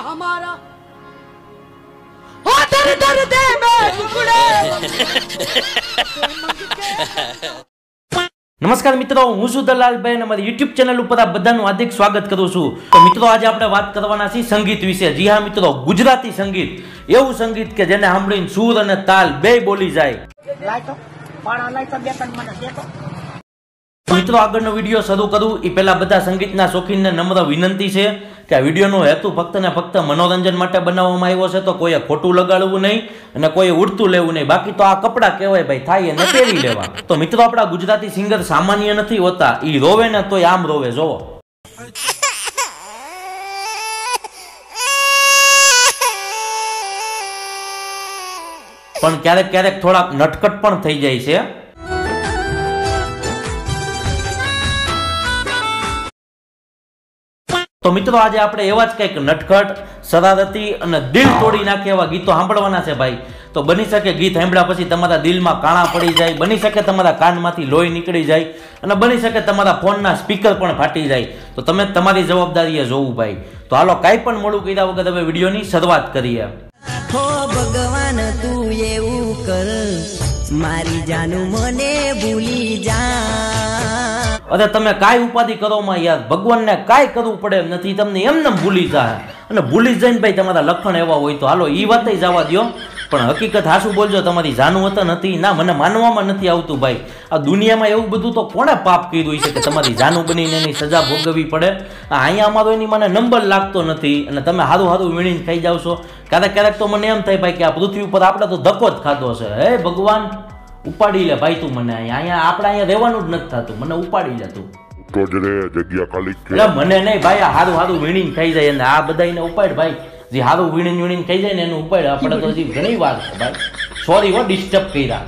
हमारा ओ दर दर दे में टुकड़े। नमस्कार मित्रों, हूँ छुं दलालभाई અને મારી YouTube ચેનલ ઉપર આપ બધાનું હાર્દિક સ્વાગત કરું છું। તો મિત્રો આજે આપણે વાત કરવાના છીએ સંગીત વિશે। જી હા મિત્રો, ગુજરાતી સંગીત, એવું સંગીત કે જેને સાંભળીને સૂર અને તાલ બેય બોલી જાય। મિત્રો આગળનો વિડિયો શરૂ કરું એ પહેલા બધા સંગીતના શોખીનને નમ્ર વિનંતી છે કે આ વિડિયોનો હેતુ ફક્ત ને ફક્ત મનોરંજન માટે બનાવવામાં આવ્યો છે। તો કોઈએ ખોટું લગાડવું નહીં અને કોઈએ ઉડતું લેવું નહીં। બાકી તો આ કપડા કહેવાય ભાઈ, થાય અને પહેરી લેવા। તો મિત્રો આપણા ગુજરાતી સિંગર સામાન્ય નથી હોતા, ઈ રોવે ને તોય આમ રોવે, જોવો। પણ ક્યારેક ક્યારેક થોડા નટકટ પણ થઈ જાય છે। તો મિત્રો આજે આપણે એવા જ કંઈક નટખટ, શરારતી અને દિલ તોડી નાખે એવા ગીતો સાંભળવાના છે ભાઈ। તો બની શકે ગીત સાંભળ્યા પછી તમારા દિલમાં કાણા પડી જાય, બની શકે તમારા કાનમાંથી લોહી નીકળી જાય અને બની શકે તમારા ફોનના સ્પીકર પણ ફાટી જાય। તો તમે તમારી જવાબદારીએ જોવું ભાઈ। તો હાલો કાંઈ પણ મોડું કર્યા વગર હવે વિડીયોની શરૂઆત કરીએ। હો ભગવાન તું એવું કર, મારી જાનું મને ભૂલી જા। અરે તમે કાંઈ ઉપાધિ કરો માં યાર, ભગવાનને કાંઈ કરવું પડે એમ નથી, તમને એમને ભૂલી જાય। અને ભૂલી જઈને ભાઈ તમારા લક્ષણ એવા હોય તો હાલો એ વાતે જવા દો, પણ હકીકત હાસું બોલજો, તમારી જાનું હતા નથી ના, મને માનવામાં નથી આવતું ભાઈ। આ દુનિયામાં એવું બધું તો કોણે પાપ કર્યું છે કે તમારી જાનું બનીને એની સજા ભોગવવી પડે? અહીંયા અમારો એની મને નંબર લાગતો નથી અને તમે હારું હારું વીણીને ખાઈ જાવ છો। ક્યારેક ક્યારેક તો મને એમ થાય ભાઈ કે આ પૃથ્વી ઉપર આપણે તો ધક્કો જ ખાધો છે। હે ભગવાન ઉપાડી લે ભાઈ તું મને, અહીંયા આપણે અહીંયા રહેવાનું જ નથી થતું, મને ઉપાડી લે તું તો જ રે જગ્યા ખાલી છે। એટલે મને નહીં ભાઈ, આ હારું હારું વીણીને ખાઈ જાય અને આ બધાને ઉપાડ ભાઈ, જે હારું વીણીને ખાઈ જાય ને એનું ઉપાડ, આપણે તો હજી ઘણી વાર છે ભાઈ। સોરી હો ડિસ્ટર્બ કર્યા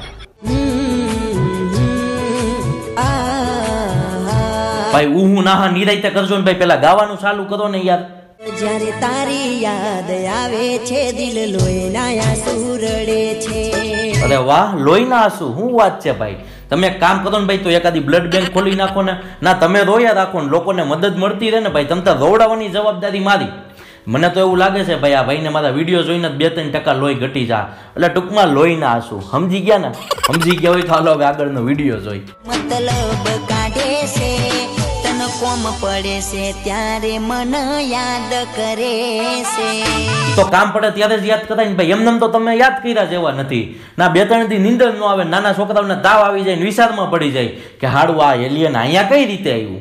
ભાઈ। હું નાહા નિરાયતે કરજો ને ભાઈ, પેલા ગાવાનું ચાલુ કરો ને યાર। જ્યારે તારી યાદ આવે છે દિલ લોહીના આંસુ રડે છે। અરે વાહ, લોહીના આંસુ, શું વાત છે ભાઈ। તમે એક કામ કરો ને ભાઈ, તો એકાદી બ્લડ બેંક ખોલી નાખો ને, ના તમે રોયા રાખો ને લોકોને મદદ મળતી રહે ને ભાઈ, તમે તો રોવડાવવાની જવાબદારી મારી। મને તો એવું લાગે છે ભાઈ આ ભાઈને મારા વિડીયો જોઈને 2-3% લોહી ઘટી જા, એટલે ટૂંકમાં લોહીના આંસુ, સમજી ગયા ને? સમજી ગયા હોય તો હાલો હવે આગળનો વિડીયો જોઈ। મતલબ કાઢે છે તને કોમ પડે છે ત્યારે મન યાદ કરે છે। તો કામ પડે ત્યારે જ યાદ કરાય ને ભાઈ, એમને તો તમે યાદ કર્યા જેવા નથી ના। 2-3 દી નીંદર ન આવે, નાના છોકરાઓને તાવ આવી જાય ને વિચારમાં પડી જાય કે હાડું આ એલિયન અહીંયા કઈ રીતે આવ્યું।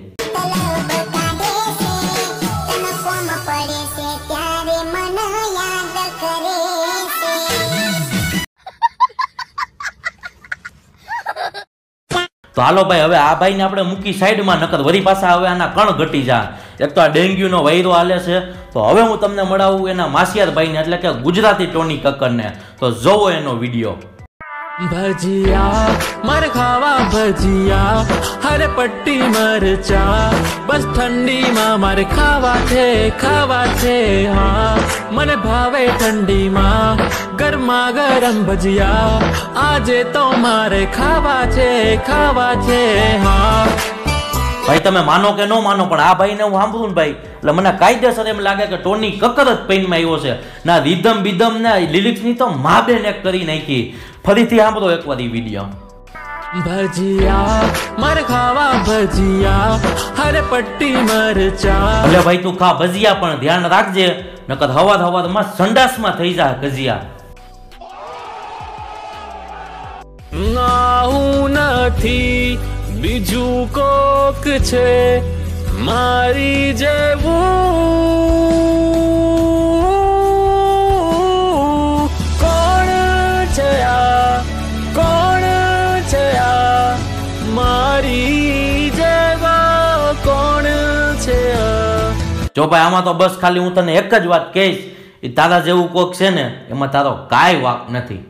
તો હાલો ભાઈ હવે આ ભાઈને આપણે મૂકી સાઈડમાં, નકર વરી પાછા હવે આના કણ ઘટી જા। એક તો આ ડેન્ગ્યુનો વાયરો હાલે છે, તો હવે હું તમને મળાવું એના માસિયાર ભાઈને, એટલે કે ગુજરાતી ટોની કક્કરને। તો જોવો એનો વિડીયો। भजिया मर खावा भजिया हरे पट्टी मरचा बस ठंडी में मारे खावा छे हाँ मने भावे ठंडी में गरमा गरम भजिया आजे तो मारे खावा छे हाँ। ભાઈ તમે માનો કે ન માનો પણ આ ભાઈને હું સાંભળું ને ભાઈ એટલે મને કાયદેસર એમ લાગે કે ટોની કક્કર જ પેનમાં આવ્યો છે ના। રીધમ બીધમ ને લિરિક્સની તો માબેન એક કરી નાખી। ફરીથી સાંભળો એકવાર ઈ વિડીયો। भजिया मर खावा भजिया हरे पट्टी मरचा। ભલે ભાઈ તું ખા ભજીયા પણ ધ્યાન રાખજે, નકર હવારમાં સંડાસમાં થઈ જા ગજિયા। હું નથી બીજું કોક છે મારી જેવું, કોણ છે આ મારી જેવા કોણ છે। જો ભાઈ આમાં તો બસ ખાલી હું તને એક જ વાત કહીશ, એ તારા જેવું કોક છે ને એમાં તારો કાંઈ વાક નથી।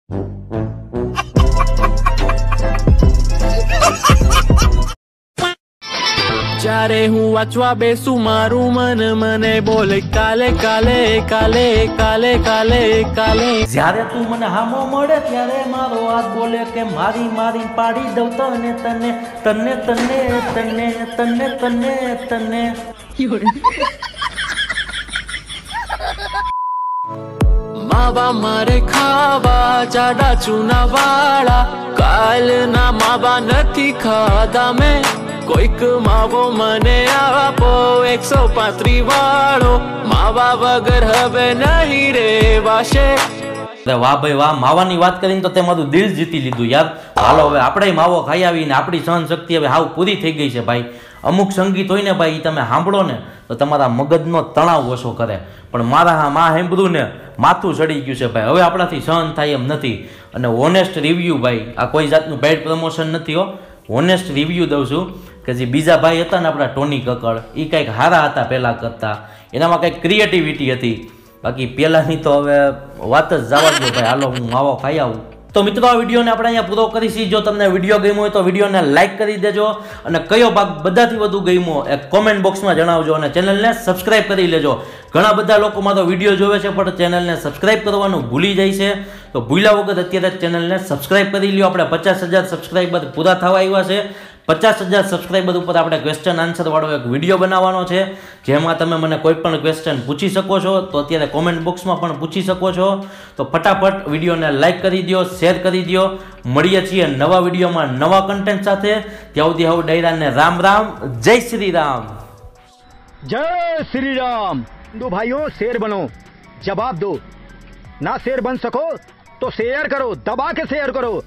જ્યારે હું વાંચવા બેસું મારું મન મને બોલે કાલે કાલે કાલે કાલે કાલે કાલે। જ્યારે તું મને હામો મળે ત્યારે મારો હાથ બોલે કે મારી મારી પાડી દઉં તને તને તને તને તને તને તને તને। માવા મારે ખાવા જાડા ચૂના વાળા કાલના માવા નથી ખાધા મેં કોઈક માવો મને આપો 135 વાળો માવા વગર હવે નહીં રેવાશે। વાહ ભાઈ વાહ, માવાની વાત કરીને તો તે મારું દિલ જીતી લીધું યાર। હાલો હવે આપણે માવો ખાઈ આવીને આપણી સહન શક્તિ હવે હાવ પૂરી થઈ ગઈ છે ભાઈ। અમુક સંગીત હોય ને ભાઈ, તમે સાંભળો ને તો તમારા મગજનો તણાવ ઓછો કરે, પણ મારા માં સાંભળ્યું ને માથું ચડી ગયું છે ભાઈ, હવે આપણાથી સહન થાય એમ નથી। અને ઓનેસ્ટ રિવ્યૂ ભાઈ, આ કોઈ જાતનું પેડ પ્રમોશન નથી હો, ઓનેસ્ટ રિવ્યૂ દઉં છું કે જે બીજા ભાઈ હતા ને આપણા ટોની કક્કડ, એ કંઈક હારા હતા પહેલાં કરતાં, એનામાં કંઈક ક્રિએટિવિટી હતી, બાકી પહેલાંની તો હવે વાત જ જવા દો ભાઈ। હાલો હું માવો ખાઈ આવું। તો મિત્રો આ વિડીયોને આપણે અહીંયા પૂરો કરીશી। જો તમને વિડીયો ગમ્યો હોય તો વિડીયોને લાઇક કરી દેજો, અને કયો ભાગ બધાથી વધુ ગમ્યો એ કોમેન્ટ બોક્સમાં જણાવજો, અને ચેનલને સબસ્ક્રાઇબ કરી લેજો। ઘણા બધા લોકો મારો વિડીયો જોવે છે પણ ચેનલને સબસ્ક્રાઇબ કરવાનું ભૂલી જાય છે, તો ભૂલ્યા વગર અત્યારે ચેનલને સબસ્ક્રાઇબ કરી લ્યો। આપણે 50,000 સબસ્ક્રાઇબર પૂરા થવા આવ્યા છે। 50,000 સબસ્ક્રાઇબર ઉપર આપણે ક્વેશ્ચન આન્સર વાળો એક વિડીયો બનાવવાનો છે, જેમાં તમે મને કોઈ પણ ક્વેશ્ચન પૂછી શકો છો, તો અત્યારે કોમેન્ટ બોક્સમાં પણ પૂછી શકો છો। તો ફટાફટ વિડીયોને લાઇક કરી દો, શેર કરી દો। મળીએ છીએ નવા વિડીયોમાં નવા કન્ટેન્ટ સાથે। ત્યાં સુધી આવું ડાયરાને રામ રામ, જય શ્રી રામ। जय श्री राम। हिंदू भाइयों, शेर बनो, जवाब दो। ना शेर बन सको तो शेयर करो, दबा के शेयर करो।